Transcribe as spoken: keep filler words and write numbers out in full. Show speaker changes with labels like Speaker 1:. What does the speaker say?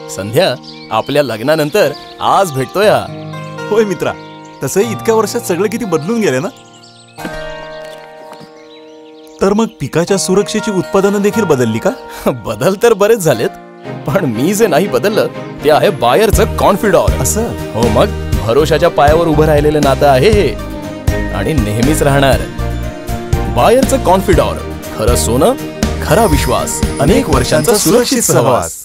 Speaker 1: संध्या, आपल्या लग्नानंतर आज भेटतोय.
Speaker 2: होय मित्रा, तसंही इतक्या वर्षात सगळं किती बदलून गेले ना. तर मग पिकाच्या सुरक्षेची उत्पादनं देखील बदलली का?
Speaker 1: बदल तर बरेच झालेत, पण मी जे नाही बदललं ते आहे बायरचं कॉन्फिडॉर.
Speaker 2: असं?
Speaker 1: हो, मग भरोशाच्या पायावर उभं राहिलेलं नातं आहे हे, आणि नेहमीच राहणार. बायरचं कॉन्फिडॉर, खरं सोनं, खरा विश्वास, अनेक वर्षांचा सुरक्षित सहवास.